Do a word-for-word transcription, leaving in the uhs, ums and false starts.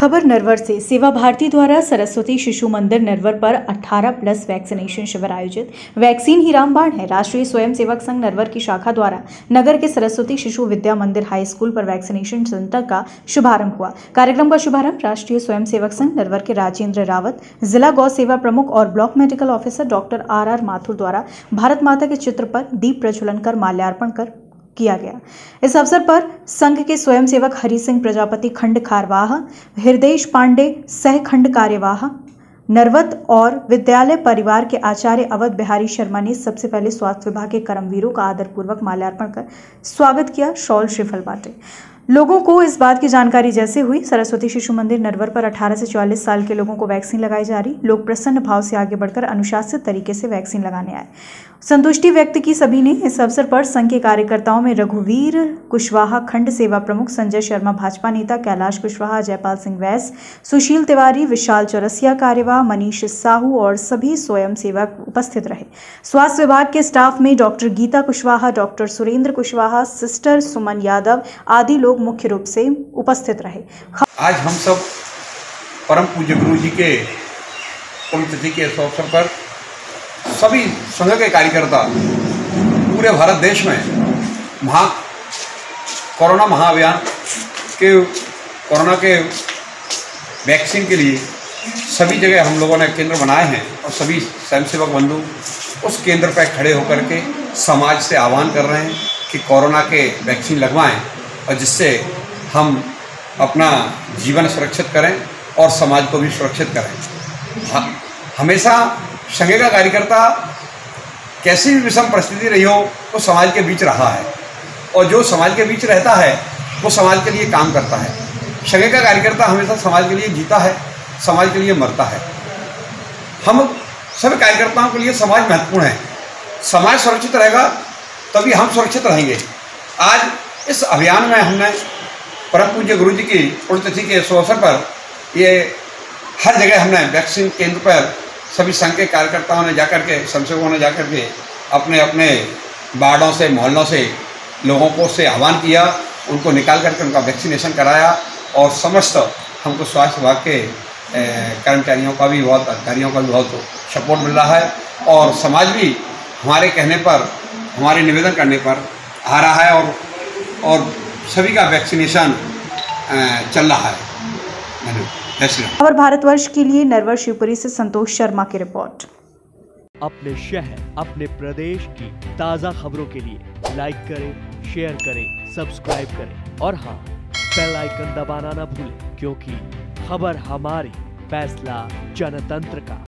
खबर नरवर से। सेवा भारती द्वारा सरस्वती शिशु मंदिर नरवर पर अठारह प्लस वैक्सीनेशन शिविर आयोजित। वैक्सीन ही रामबाण है। राष्ट्रीय स्वयंसेवक संघ नरवर की शाखा द्वारा नगर के सरस्वती शिशु विद्या मंदिर हाई स्कूल पर वैक्सीनेशन सेंटर का शुभारंभ हुआ। कार्यक्रम का शुभारंभ राष्ट्रीय स्वयंसेवक संघ नरवर के राजेंद्र रावत, जिला गौ सेवा प्रमुख और block medical officer doctor R R Mathur द्वारा भारत माता के चित्र पर दीप प्रज्वलन कर माल्यार्पण कर किया गया। इस अवसर पर संघ के स्वयंसेवक हरि सिंह प्रजापति खंड खारवाह, हृदय पांडे सह खंड कार्यवाह नरवत और विद्यालय परिवार के आचार्य अवध बिहारी शर्मा ने सबसे पहले स्वास्थ्य विभाग के कर्मवीरों का आदरपूर्वक माल्यार्पण कर स्वागत किया, शॉल श्रीफल बांटे। लोगों को इस बात की जानकारी जैसे हुई सरस्वती शिशु मंदिर नरवर पर अठारह से चौवालीस साल के लोगों को वैक्सीन लगाई जा रही। लोग प्रसन्न भाव से आगे बढ़कर अनुशासित तरीके से वैक्सीन लगाने आए। संतुष्टि व्यक्त की सभी ने। इस अवसर पर संघ के कार्यकर्ताओं में रघुवीर कुशवाहा खंड सेवा प्रमुख, संजय शर्मा भाजपा नेता, कैलाश कुशवाहा, जयपाल सिंह वैस, सुशील तिवारी, विशाल चौरसिया कार्यवाह, मनीष साहू और सभी स्वयं सेवक उपस्थित रहे। स्वास्थ्य विभाग के स्टाफ में doctor Geeta Kushwaha, doctor Surendra Kushwaha, sister Suman Yadav आदि लोग मुख्य रूप से उपस्थित रहे। आज हम सब परम पूज्य गुरु जी के पुण्यतिथि के अवसर पर सभी संघ के कार्यकर्ता पूरे भारत देश में महा कोरोना महाअभियान के कोरोना के वैक्सीन के लिए सभी जगह हम लोगों ने केंद्र बनाए हैं और सभी स्वयंसेवक बंधु उस केंद्र पर खड़े होकर के समाज से आह्वान कर रहे हैं कि कोरोना के वैक्सीन लगवाएं और जिससे हम अपना जीवन सुरक्षित करें और समाज को भी सुरक्षित करें। हमेशा संघ का कार्यकर्ता कैसी भी विषम परिस्थिति रही हो वो समाज के बीच रहा है और जो समाज के बीच रहता है वो समाज के लिए काम करता है। संघ का कार्यकर्ता हमेशा समाज के लिए जीता है, समाज के लिए मरता है। हम सभी कार्यकर्ताओं के लिए समाज महत्वपूर्ण है। समाज सुरक्षित रहेगा तभी हम सुरक्षित रहेंगे। आज इस अभियान में हमने परम पूज्य गुरु जी की पुण्यतिथि के अवसर पर ये हर जगह हमने वैक्सीन केंद्र पर सभी संघ के कार्यकर्ताओं ने जाकर के स्वयंसेवकों ने जाकर के अपने अपने वार्डों से मोहल्लों से लोगों को से आह्वान किया, उनको निकाल करके उनका वैक्सीनेशन कराया और समस्त हमको स्वास्थ्य विभाग के कर्मचारियों का भी बहुत अधिकारियों का भी बहुत सपोर्ट मिल रहा है और समाज भी हमारे कहने पर हमारे निवेदन करने पर आ रहा है और और सभी का वैक्सीनेशन चल रहा है। और भारतवर्ष के लिए नरवर शिवपुरी से संतोष शर्मा की रिपोर्ट। अपने शहर अपने प्रदेश की ताज़ा खबरों के लिए लाइक करें, शेयर करें, सब्सक्राइब करें और हाँ, बेल आइकन दबाना ना भूलें, क्योंकि खबर हमारी, फैसला जनतंत्र का।